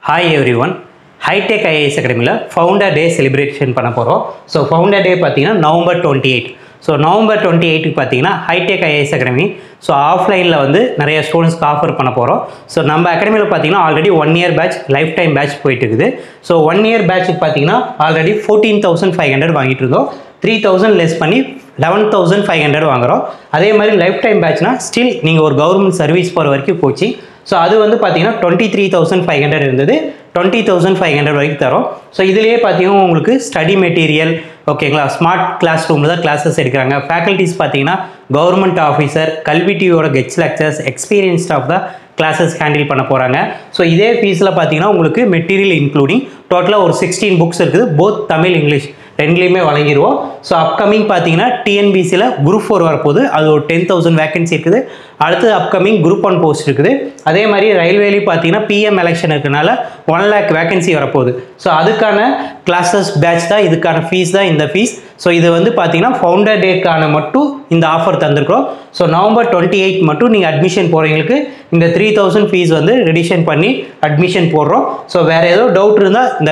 Hi everyone. Hitech IAS Academy Founder Day celebration பண்ண போறோம். So Founder Day பாத்தீங்கன்னா November 28. So November 28 க்கு பாத்தீங்கன்னா Hitech IAS Academy so ஆஃப்லைன்ல வந்து நிறைய ஸ்டூடண்ட்ஸ்க்கு ஆஃபர் பண்ண போறோம். So நம்ம அகாடமில பாத்தீங்கன்னா already 1 year batch lifetime batch போயிட்டு இருக்குது. So 1 year batchக்கு பாத்தீங்கன்னா ஆல்ரெடி 14500 வாங்கிட்டு இருந்தோம். 3000 லெஸ் பண்ணி 11500 வாங்குறோம். அதே மாதிரி லைஃப் டைம் பேட்ச்னா ஸ்டில் நீங்க ஒரு கவர்மெண்ட் சர்வீஸ் போற வரைக்கும் போச்சு. ஸோ அது வந்து பார்த்தீங்கன்னா 23500 இருந்தது 20500 வரைக்கும் தரோம். ஸோ இதுலேயே பார்த்தீங்கன்னா உங்களுக்கு ஸ்டடி மெட்டீரியல் ஓகேங்களா, ஸ்மார்ட் கிளாஸ் ரூமில் தான் கிளாஸஸ் எடுக்கிறாங்க. ஃபேக்கல்ட்டிஸ் பார்த்தீங்கன்னா கவர்மெண்ட் ஆஃபீஸர், கல்வி டிவியோட கெஸ்ட் லெக்சர்ஸ், எக்ஸ்பீரியன்ஸ் ஸ்டாஃப் தான் கிளாஸஸ் ஹேண்டில் பண்ண போகிறாங்க. ஸோ இதே ஃபீஸில் பார்த்தீங்கன்னா உங்களுக்கு மெட்டீரியல் இன்க்ளூடிங் டோட்டலாக ஒரு 16 புக்ஸ் இருக்குது. போத் தமிழ் இங்கிலீஷ் ரெண்டுலேயுமே வழங்கிடுவோம். ஸோ அப்கமிங் பார்த்தீங்கன்னா டிஎன்பிசியில் குரூப் 4 வரப்போகுது. அது ஒரு 10,000 வேகன்சி இருக்குது. அடுத்து அப்கமிங் குரூப் 1 போஸ்ட் இருக்குது. அதே மாதிரி ரயில்வேலையும் பார்த்தீங்கன்னா பிஎம் எலெக்ஷன் இருக்கிறனால 1 lakh வேகன்சி வரப்போகுது. ஸோ அதுக்கான கிளாஸஸ் பேட்ச் தான், இதுக்கான ஃபீஸ் தான் இந்த ஃபீஸ். ஸோ இது வந்து பார்த்தீங்கன்னா ஃபவுண்டர் டேக்கான மட்டும் இந்த ஆஃபர் தந்திருக்கிறோம். ஸோ November 28 மட்டும் நீங்கள் அட்மிஷன் போகிறவங்களுக்கு இந்த 3000 ஃபீஸ் வந்து ரிடிஷன் பண்ணி அட்மிஷன் போடுறோம். ஸோ வேறு ஏதோ டவுட் இருந்தால் இந்த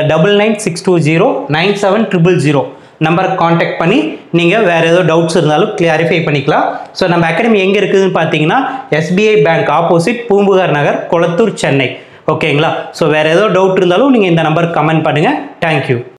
9962097000 நம்பரை காண்டாக்ட் பண்ணி நீங்கள் வேறு ஏதோ டவுட்ஸ் இருந்தாலும் கிளாரிஃபை பண்ணிக்கலாம். ஸோ நம்ம அகாடமி எங்கே இருக்குதுன்னு பார்த்தீங்கன்னா SBI bank opposite Poompuhar Nagar, Kolathur, Chennai. ஓகேங்களா. ஸோ வேறு ஏதோ டவுட் இருந்தாலும் நீங்கள் இந்த நம்பருக்கு கமெண்ட் பண்ணுங்கள். தேங்க்யூ.